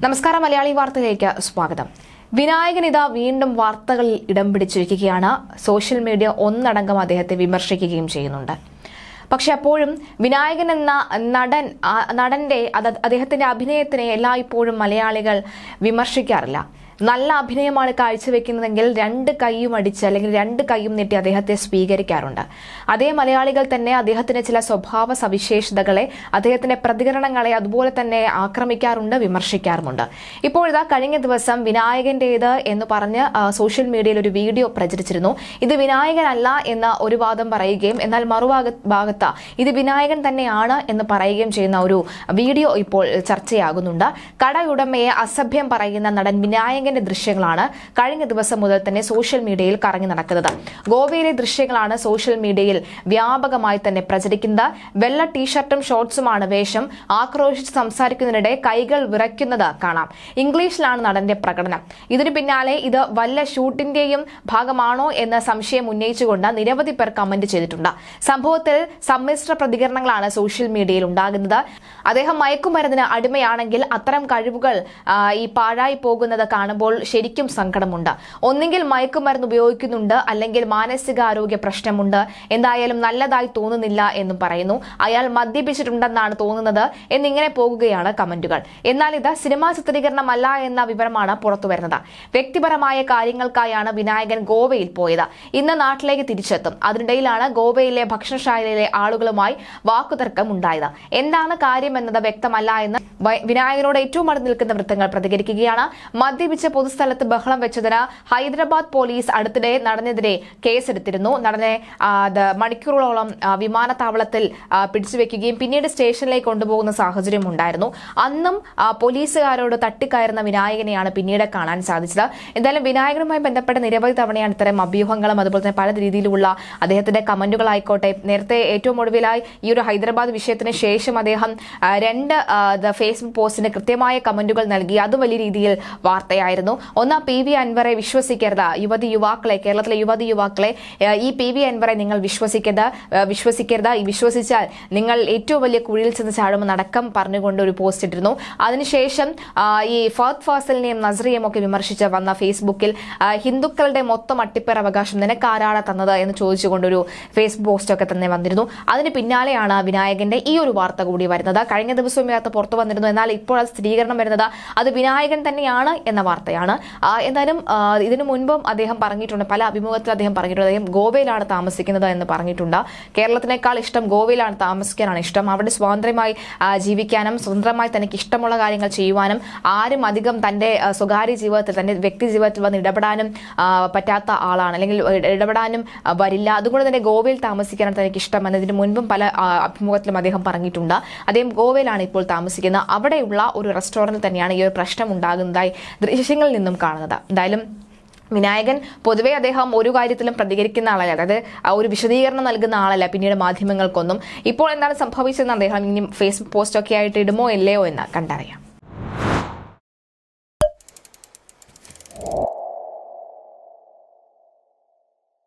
നമസ്കാരം. മലയാളി വാർത്തയിലേക്ക് സ്വാഗതം. വിനായകൻ ഇതാ വീണ്ടും വാർത്തകളിൽ ഇടം പിടിച്ചിരിക്കുകയാണ്. സോഷ്യൽ മീഡിയ ഒന്നടങ്കം അദ്ദേഹത്തെ വിമർശിക്കുകയും ചെയ്യുന്നുണ്ട്. പക്ഷെ അപ്പോഴും വിനായകൻ എന്ന നടന്റെ അദ്ദേഹത്തിന്റെ അഭിനയത്തിനെ എല്ലായ്പ്പോഴും മലയാളികൾ വിമർശിക്കാറില്ല. നല്ല അഭിനയമാണ് കാഴ്ചവെക്കുന്നതെങ്കിൽ രണ്ട് കൈയും അടിച്ച് അല്ലെങ്കിൽ രണ്ട് കൈയും നീട്ടി അദ്ദേഹത്തെ സ്വീകരിക്കാറുണ്ട്. അതേ മലയാളികൾ തന്നെ അദ്ദേഹത്തിന്റെ ചില സ്വഭാവ സവിശേഷതകളെ, അദ്ദേഹത്തിന്റെ പ്രതികരണങ്ങളെ അതുപോലെ തന്നെ ആക്രമിക്കാറുണ്ട്, വിമർശിക്കാറുമുണ്ട്. ഇപ്പോൾ ഇതാ കഴിഞ്ഞ ദിവസം വിനായകന്റേത് എന്ന് പറഞ്ഞ് സോഷ്യൽ മീഡിയയിൽ ഒരു വീഡിയോ പ്രചരിച്ചിരുന്നു. ഇത് വിനായകനല്ല എന്ന ഒരു വാദം പറയുകയും എന്നാൽ മറുഭാഗത്ത് ഇത് വിനായകൻ തന്നെയാണ് എന്ന് പറയുകയും ചെയ്യുന്ന ഒരു വീഡിയോ ഇപ്പോൾ ചർച്ചയാകുന്നുണ്ട്. കടയുടമയെ അസഭ്യം പറയുന്ന നടൻ വിനായകന്റെ ദൃശ്യങ്ങളാണ് കഴിഞ്ഞ ദിവസം മുതൽ തന്നെ സോഷ്യൽ മീഡിയയിൽ കറങ്ങി നടക്കുന്നത്. ഗോവയിലെ ദൃശ്യങ്ങളാണ് സോഷ്യൽ മീഡിയയിൽ വ്യാപകമായി തന്നെ പ്രചരിക്കുന്നത്. വെള്ള ടീഷർട്ടും ഷോർട്സുമാണ് വേഷം. ആക്രോശിച്ച് സംസാരിക്കുന്നതിനിടെ കൈകൾ വിറയ്ക്കുന്നത് കാണാം. ഇംഗ്ലീഷിലാണ് നടന്റെ പ്രകടനം. ഇതിനു പിന്നാലെ ഇത് വല്ല ഷൂട്ടിന്റെയും ഭാഗമാണോ എന്ന സംശയം ഉന്നയിച്ചുകൊണ്ട് നിരവധി പേർ കമന്റ് ചെയ്തിട്ടുണ്ട്. സംഭവത്തിൽ സമ്മിശ്ര പ്രതികരണങ്ങളാണ് സോഷ്യൽ മീഡിയയിൽ ഉണ്ടാകുന്നത്. അദ്ദേഹം മയക്കുമരുന്നിന് അടിമയാണെങ്കിൽ അത്തരം കഴിവുകൾ ഈ പാഴായി പോകുന്നത് കാണുമ്പോൾ ശരിക്കും സങ്കടമുണ്ട്. ഒന്നെങ്കിൽ മയക്കുമരുന്ന് ഉപയോഗിക്കുന്നുണ്ട്, അല്ലെങ്കിൽ മാനസികാരോഗ്യ പ്രശ്നമുണ്ട്. എന്തായാലും നല്ലതായി തോന്നുന്നില്ല എന്നും പറയുന്നു. അയാൾ മദ്യപിച്ചിട്ടുണ്ടെന്നാണ് തോന്നുന്നത് എന്നിങ്ങനെ പോകുകയാണ് കമന്റുകൾ. എന്നാൽ ഇത് സിനിമാ ചിത്രീകരണമല്ല എന്ന വിവരമാണ് പുറത്തുവരുന്നത്. വ്യക്തിപരമായ കാര്യങ്ങൾക്കായാണ് വിനായകൻ ഗോവയിൽ പോയത്. ഇന്ന് നാട്ടിലേക്ക് തിരിച്ചെത്തും. അതിനിടയിലാണ് ഗോവയിലെ ഭക്ഷണശാലയിലെ ആളുകളുമായി വാക്കുതർക്കം ഉണ്ടായത്. എന്താണ് കാര്യമെന്നത് വ്യക്തമല്ല എന്ന് വിനായകനോട് ഏറ്റവും അടുത്ത് നിൽക്കുന്ന വൃത്തങ്ങൾ പ്രതികരിക്കുകയാണ്. മദ്യപിച്ച പൊതുസ്ഥലത്ത് ബഹളം വെച്ചതിന് ഹൈദരാബാദ് പോലീസ് അടുത്തിടെ നടനെതിരെ കേസെടുത്തിരുന്നു. നടനെ മണിക്കൂറുകളോളം വിമാനത്താവളത്തിൽ പിടിച്ചുവെക്കുകയും പിന്നീട് സ്റ്റേഷനിലേക്ക് കൊണ്ടുപോകുന്ന സാഹചര്യം ഉണ്ടായിരുന്നു. അന്നും പോലീസുകാരോട് തട്ടിക്കയറുന്ന വിനായകനെയാണ് പിന്നീട് കാണാൻ സാധിച്ചത്. എന്തായാലും വിനായകനുമായി ബന്ധപ്പെട്ട നിരവധി തവണയാണ് ഇത്തരം അഭ്യൂഹങ്ങളും അതുപോലെ തന്നെ പല രീതിയിലുള്ള അദ്ദേഹത്തിന്റെ കമന്റുകളായിക്കോട്ടെ. നേരത്തെ ഏറ്റവും ഒടുവിലായി ഈ ഒരു ഹൈദരാബാദ് വിഷയത്തിന് ശേഷം അദ്ദേഹം രണ്ട് ഫേസ്ബുക്ക് പോസ്റ്റിന് കൃത്യമായ കമന്റുകൾ നൽകി. അത് വലിയ രീതിയിൽ വാർത്തയായിരുന്നു. ഒന്ന്, PV അൻവറെ വിശ്വസിക്കരുത്. യുവാക്കളെ, കേരളത്തിലെ യുവാക്കളെ, ഈ PV അൻവറെ നിങ്ങൾ വിശ്വസിക്കരുത്. വിശ്വസിച്ചാൽ നിങ്ങൾ ഏറ്റവും വലിയ കുഴിയിൽ ചെന്ന് ചാടുമെന്നടക്കം പറഞ്ഞുകൊണ്ട് ഒരു പോസ്റ്റ് ഇട്ടിരുന്നു. അതിനുശേഷം ഈ ഫഹദ് ഫാസിലിനെയും നസ്രിയെയും ഒക്കെ വിമർശിച്ച് വന്ന ഫേസ്ബുക്കിൽ ഹിന്ദുക്കളുടെ മൊത്തം അട്ടിപ്പേർ അവകാശം നിനക്കാരാണ് തന്നത് എന്ന് ചോദിച്ചുകൊണ്ടൊരു ഫേസ്ബുക്ക് പോസ്റ്റൊക്കെ തന്നെ വന്നിരുന്നു. അതിന് പിന്നാലെയാണ് വിനായകന്റെ ഈ ഒരു വാർത്ത കൂടി വരുന്നത്. കഴിഞ്ഞ ദിവസവും വാർത്ത പുറത്തു വന്നിരുന്നു. എന്നാൽ ഇപ്പോൾ അത് സ്ഥിരീകരണം വരുന്നത് അത് വിനായകൻ തന്നെയാണ് എന്ന വാർത്തയാണ്. എന്തായാലും ഇതിനു മുൻപും അദ്ദേഹം പറഞ്ഞിട്ടുണ്ട്, പല അഭിമുഖത്തിൽ അദ്ദേഹം പറഞ്ഞിട്ടുണ്ട്, അദ്ദേഹം ഗോവയിലാണ് താമസിക്കുന്നത് എന്ന് പറഞ്ഞിട്ടുണ്ട്. കേരളത്തിനേക്കാൾ ഇഷ്ടം ഗോവയിലാണ് താമസിക്കാനാണ് ഇഷ്ടം. അവിടെ സ്വാതന്ത്ര്യമായി ജീവിക്കാനും സ്വതന്ത്രമായി തനിക്ക് ഇഷ്ടമുള്ള കാര്യങ്ങൾ ചെയ്യുവാനും ആരും അധികം തന്റെ സ്വകാര്യ ജീവിതത്തിൽ, തന്റെ വ്യക്തി ജീവിതത്തിൽ വന്ന് ഇടപെടാനും പറ്റാത്ത ആളാണ്, അല്ലെങ്കിൽ ഇടപെടാനും വരില്ല. അതുകൊണ്ട് തന്നെ ഗോവയിൽ താമസിക്കാനാണ് തനിക്ക് ഇഷ്ടം എന്നതിന് മുൻപും പല അഭിമുഖത്തിലും അദ്ദേഹം പറഞ്ഞിട്ടുണ്ട്. അദ്ദേഹം ഗോവയിലാണ് ഇപ്പോൾ താമസിക്കുന്നത്. അവിടെയുള്ള ഒരു റെസ്റ്റോറന്റിൽ തന്നെയാണ് ഈ ഒരു പ്രശ്നം ഉണ്ടാകുന്നതായി ദൃശ്യങ്ങളിൽ നിന്നും കാണുന്നത്. എന്തായാലും വിനായകൻ പൊതുവെ അദ്ദേഹം ഒരു കാര്യത്തിലും പ്രതികരിക്കുന്ന ആളല്ല, അതായത് ഒരു വിശദീകരണം നൽകുന്ന ആളല്ല പിന്നീട് മാധ്യമങ്ങൾക്കൊന്നും. ഇപ്പോൾ എന്താണ് സംഭവിച്ചതെന്ന് അദ്ദേഹം ഇനി ഫേസ്ബുക്ക് പോസ്റ്റൊക്കെ ആയിട്ട് ഇടുമോ ഇല്ലയോ എന്ന് കണ്ടറിയാം.